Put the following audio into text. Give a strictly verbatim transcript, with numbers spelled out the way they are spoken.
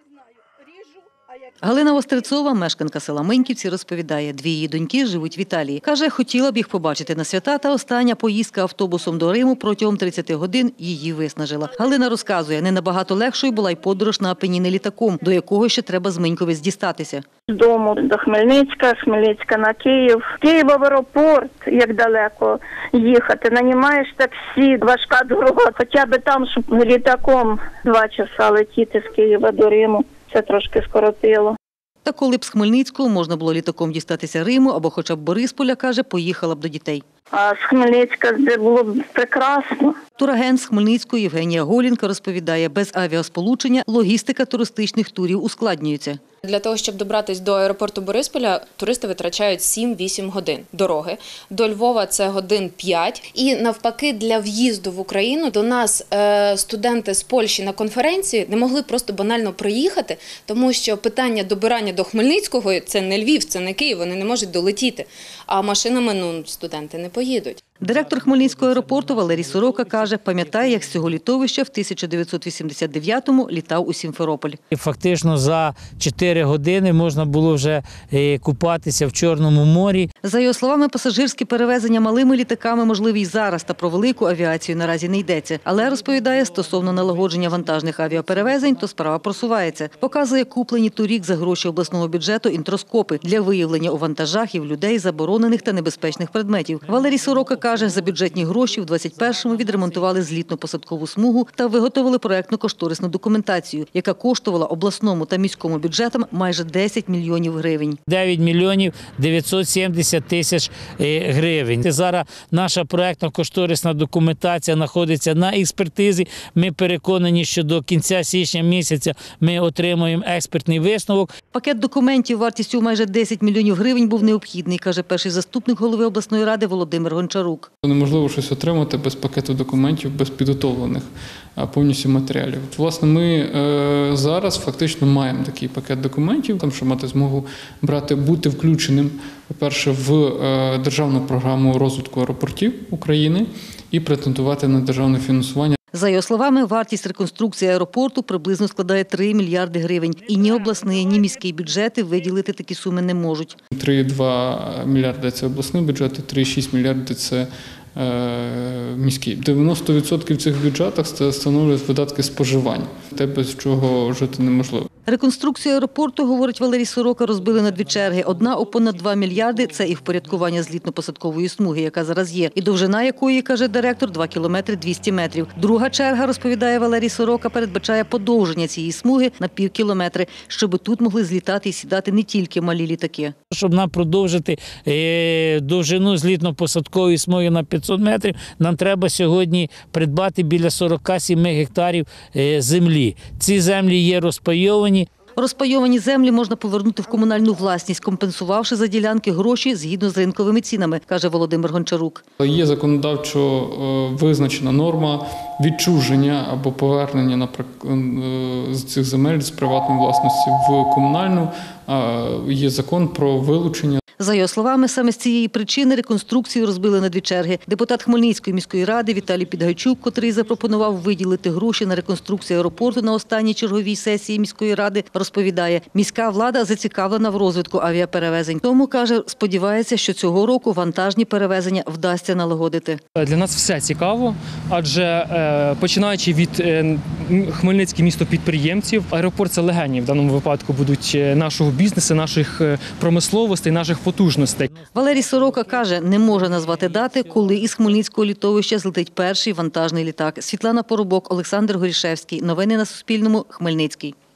Галина Вострецова, мешканка села Миньківці, розповідає, дві її доньки живуть в Італії. Каже, хотіла б їх побачити на свята, та остання поїздка автобусом до Риму протягом тридцяти годин її виснажила. Галина розказує, не набагато легшою була й подорож на Апеніни літаком, до якого ще треба з Миньковець дістатися. З дому до Хмельницька, з Хмельницька на Київ. З Києва в аеропорт, як далеко їхати. Нанімаєш таксі, важка дорога. Хоча б там, щоб літаком два часа летіти з Києва до Риму. Це трошки скоротило. Та коли б з Хмельницького можна було літаком дістатися Риму або хоча б Борисполя, каже, поїхала б до дітей. А з Хмельницька це було б прекрасно. Турагент з Хмельницького Євгенія Голінка розповідає, без авіасполучення логістика туристичних турів ускладнюється. Для того, щоб добратися до аеропорту Борисполя, туристи витрачають сім-вісім годин дороги. До Львова це годин п'ять. І навпаки, для в'їзду в Україну до нас е, студенти з Польщі на конференції не могли просто банально приїхати, тому що питання добирання до Хмельницького – це не Львів, це не Київ, вони не можуть долетіти. А машинами ну, студенти не поїдуть. Директор Хмельницького аеропорту Валерій Сорока каже, пам'ятає, як з цього літовища в тисяча дев'ятсот вісімдесят дев'ятому літав у Сімферополь. Фактично за чотири години можна було вже купатися в Чорному морі. За його словами, пасажирські перевезення малими літаками можливі й зараз, та про велику авіацію наразі не йдеться. Але, розповідає, стосовно налагодження вантажних авіаперевезень, то справа просувається. Показує куплені торік за гроші обласного бюджету інтроскопи для виявлення у вантажах і в людей заборонених та небезпечних предметів. Валерій Сорока каже, за бюджетні гроші в двадцять першому відремонтували злітно-посадкову смугу та виготовили проєктно-кошторисну документацію, яка коштувала обласному та міському бюджетам майже десять мільйонів гривень. дев'ять мільйонів дев'ятсот сімдесят тисяч гривень. Зараз наша проєктно-кошторисна документація знаходиться на експертизі. Ми переконані, що до кінця січня місяця ми отримаємо експертний висновок. Пакет документів вартістю майже десять мільйонів гривень був необхідний, каже перший заступник голови обласної ради Володимир Гончарук. Неможливо щось отримати без пакету документів, без підготовлених повністю матеріалів. Власне, ми зараз фактично маємо такий пакет документів, там, щоб мати змогу брати, бути включеним, по-перше, в державну програму розвитку аеропортів України і претендувати на державне фіансування. За його словами, вартість реконструкції аеропорту приблизно складає три мільярди гривень. І ні обласний, ні міський бюджети виділити такі суми не можуть. три цілих два мільярди – це обласний бюджет, три цілих шість мільярди – це міський. дев'яносто відсотків цих бюджетах становлять видатки споживання, те, без чого жити неможливо. Реконструкцію аеропорту, говорить Валерій Сорока, розбили на дві черги. Одна у понад два мільярди – це і впорядкування злітно-посадкової смуги, яка зараз є, і довжина якої, каже директор, два кілометри двісті метрів. Друга черга, розповідає Валерій Сорока, передбачає подовження цієї смуги на пів кілометри, щоб тут могли злітати і сідати не тільки малі літаки. Щоб нам продовжити довжину злітно-посадкової смуги на п'ятсот метрів, нам треба сьогодні придбати біля сорок сім гектарів землі. Ці землі є розпайовані. Розпайовані землі можна повернути в комунальну власність, компенсувавши за ділянки гроші згідно з ринковими цінами, каже Володимир Гончарук. Є законодавчо визначена норма відчуження або повернення, наприклад, з цих земель з приватної власності в комунальну. Є закон про вилучення. За його словами, саме з цієї причини реконструкцію розбили на дві черги. Депутат Хмельницької міської ради Віталій Підгайчук, котрий запропонував виділити гроші на реконструкцію аеропорту на останній черговій сесії міської ради, розповідає, міська влада зацікавлена в розвитку авіаперевезень. Тому, каже, сподівається, що цього року вантажні перевезення вдасться налагодити. Для нас все цікаво, адже починаючи від Хмельницького міста підприємців, аеропорт – це легені в даному випадку будуть нашого бізнесу, наших промисловостей, наших потужностей. Валерій Сорока каже, не може назвати дати, коли із Хмельницького літовища злетить перший вантажний літак. Світлана Поробок, Олександр Горішевський. Новини на Суспільному. Хмельницький.